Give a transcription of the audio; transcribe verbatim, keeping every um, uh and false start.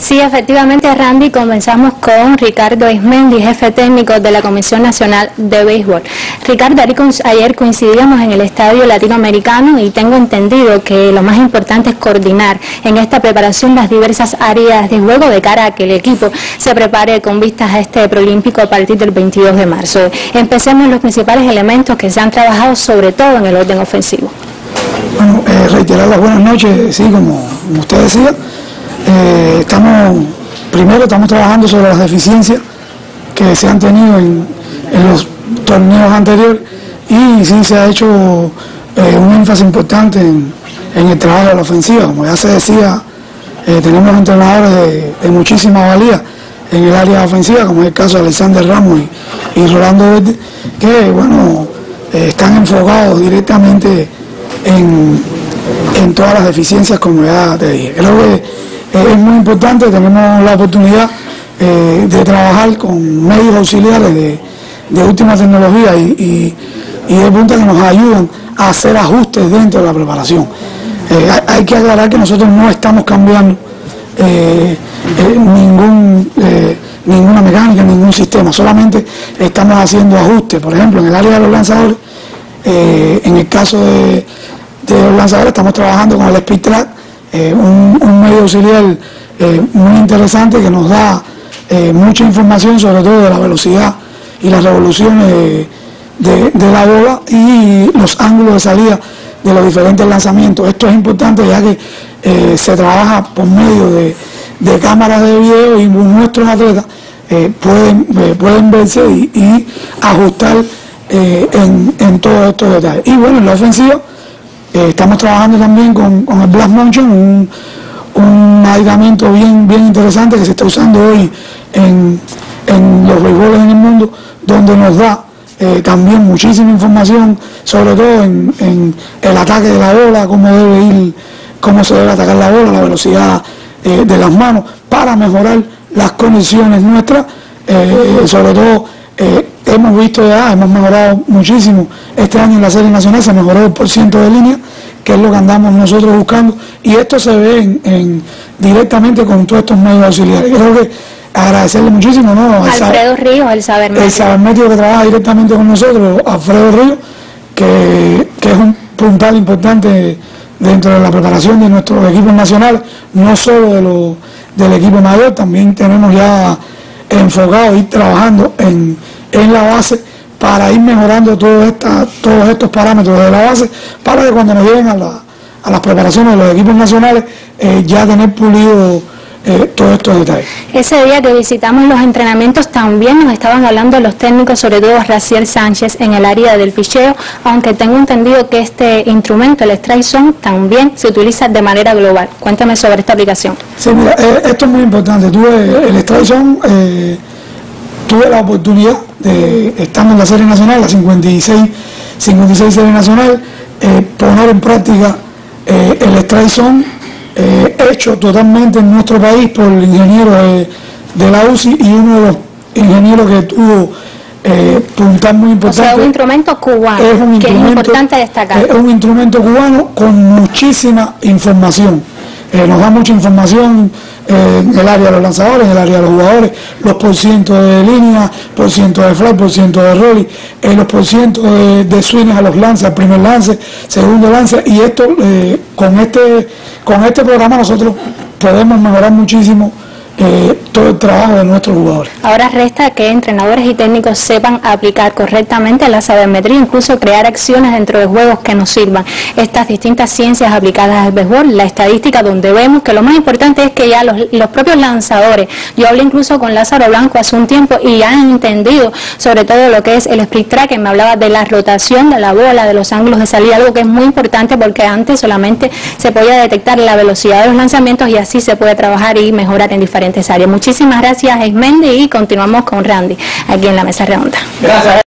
Sí, efectivamente, Randy, comenzamos con Ricardo Aizmendi, jefe técnico de la Comisión Nacional de Béisbol. Ricardo, ayer coincidíamos en el Estadio Latinoamericano y tengo entendido que lo más importante es coordinar en esta preparación las diversas áreas de juego de cara a que el equipo se prepare con vistas a este preolímpico a partir del veintidós de marzo. Empecemos en los principales elementos que se han trabajado, sobre todo en el orden ofensivo. Bueno, eh, reiterar las buenas noches, sí, como, como usted decía. Eh, estamos, primero estamos trabajando sobre las deficiencias que se han tenido en, en los torneos anteriores y sí se ha hecho eh, un énfasis importante en, en el trabajo de la ofensiva. Como ya se decía, eh, tenemos entrenadores de, de muchísima valía en el área ofensiva, como es el caso de Alexander Ramos y, y Rolando Verde, que bueno, eh, están enfocados directamente en, en todas las deficiencias, como ya te dije. Creo que Eh, es muy importante, tenemos la oportunidad eh, de trabajar con medios auxiliares de, de última tecnología y, y, y de punta que nos ayudan a hacer ajustes dentro de la preparación. Eh, hay, hay que aclarar que nosotros no estamos cambiando eh, eh, ningún, eh, ninguna mecánica, ningún sistema, solamente estamos haciendo ajustes. Por ejemplo, en el área de los lanzadores, eh, en el caso de, de los lanzadores estamos trabajando con el Speed Track, Eh, un, un medio auxiliar eh, muy interesante que nos da eh, mucha información, sobre todo de la velocidad y las revoluciones de, de, de la bola y los ángulos de salida de los diferentes lanzamientos. Esto es importante ya que eh, se trabaja por medio de, de cámaras de video y nuestros atletas eh, pueden, eh, pueden verse y, y ajustar eh, en, en todos estos detalles. Y bueno, en la ofensiva Eh, estamos trabajando también con, con el Blast Motion, un, un aditamento bien, bien interesante que se está usando hoy en, en los béisboles en el mundo, donde nos da eh, también muchísima información, sobre todo en, en el ataque de la bola, cómo debe ir, cómo se debe atacar la bola, la velocidad eh, de las manos, para mejorar las condiciones nuestras, eh, sobre todo eh, hemos visto ya, hemos mejorado muchísimo este año en la Serie Nacional, se mejoró el por ciento de línea, que es lo que andamos nosotros buscando, y esto se ve en, en, directamente con todos estos medios auxiliares. Creo que agradecerle muchísimo, ¿no? Alfredo Ríos, el sabermétrico. El sabermétrico que trabaja directamente con nosotros, Alfredo Ríos, que, que es un puntal importante dentro de la preparación de nuestros equipos nacionales, no solo de los, del equipo mayor, también tenemos ya enfocado ir trabajando en en la base para ir mejorando todo esta, todos estos parámetros de la base, para que cuando nos lleguen a, la, a las preparaciones de los equipos nacionales eh, ya tener pulido eh, todos estos detalles. Ese día que visitamos los entrenamientos también nos estaban hablando los técnicos, sobre todo Raciel Sánchez, en el área del picheo, aunque tengo entendido que este instrumento, el Strike Zone, también se utiliza de manera global. Cuéntame sobre esta aplicación. Sí, mira, eh, esto es muy importante. Tuve el Strike Zone, eh, tuve la oportunidad de, estando en la Serie Nacional, la cincuenta y seis Serie Nacional, eh, poner en práctica eh, el Strike Zone, eh, hecho totalmente en nuestro país por el ingeniero de, de la U C I y uno de los ingenieros que tuvo eh, puntal muy importante. O sea, un instrumento cubano, es un que es importante destacar. Es un instrumento cubano con muchísima información. Eh, nos da mucha información eh, en el área de los lanzadores, en el área de los jugadores, los porcientos de línea, porcientos de fly, porcientos de rolling, eh, los porcientos de, de swings a los lances, al primer lance, segundo lance, y esto eh, con este con este programa nosotros podemos mejorar muchísimo Eh, todo el trabajo de nuestros jugadores. Ahora resta que entrenadores y técnicos sepan aplicar correctamente la sabermetría, incluso crear acciones dentro de juegos que nos sirvan. Estas distintas ciencias aplicadas al béisbol, la estadística, donde vemos que lo más importante es que ya los, los propios lanzadores, yo hablé incluso con Lázaro Blanco hace un tiempo y han entendido sobre todo lo que es el Speed Track, que me hablaba de la rotación de la bola, de los ángulos de salida, algo que es muy importante porque antes solamente se podía detectar la velocidad de los lanzamientos y así se puede trabajar y mejorar en diferentes áreas. Muchísimas gracias, Aizmendi, y continuamos con Randy aquí en la mesa redonda. Gracias.